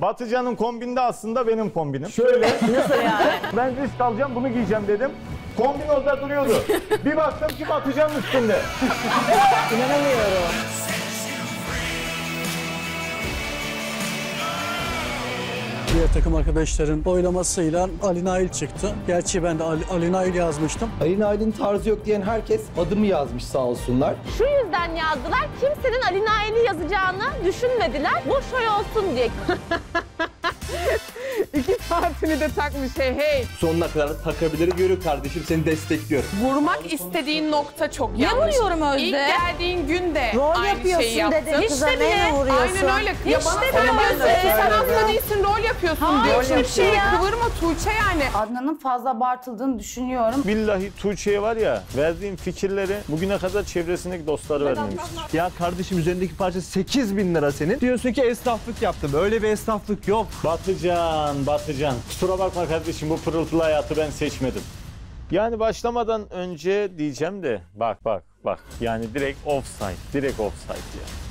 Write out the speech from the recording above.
Batıcan'ın kombinde aslında benim kombinim. Şöyle. Nasıl yani? Ben risk alacağım, bunu giyeceğim dedim. Kombin orada duruyordu. Bir baktım ki Batıcan'ın üstünde. İnanamıyorum. Diğer takım arkadaşların oylamasıyla Ali Nail çıktı. Gerçi ben de Ali Nail yazmıştım. Ali Nail'in tarzı yok diyen herkes adımı yazmış sağ olsunlar. Şu yüzden yazdılar, kimsenin Ali Nail'i yazacağını düşünmediler. Boş oy olsun diye. 2 saatini de takmış hey. Sonuna kadar takabilir, görüyor kardeşim, seni destekliyor. Vurmak istediğin nokta çok Niye yanlış. vuruyorum Özde? İlk geldiğin gün de Rol aynı yapıyorsun şeyi yaptın. dedi. Kıza İşte neyle diye. vuruyorsun? Aynen öyle. Ya bana İşte söylemiyorsun. böyle. Sen hasta değilsin, rol yapıyorsun. Hayır, diyor. hiçbir şey ya. Kıvırma Tuğçe yani. Adnan'ın fazla abartıldığını düşünüyorum. Billahi Tuğçe'ye var ya, verdiğim fikirleri bugüne kadar çevresindeki dostları vermemiştir. Ya kardeşim üzerindeki parça 8.000 lira senin. Diyorsun ki esnaflık yaptım. Öyle bir esnaflık yok. Batıcan. Kusura bakma kardeşim, bu pırıltılı hayatı ben seçmedim. Yani başlamadan önce diyeceğim de bak. Yani direkt offside ya.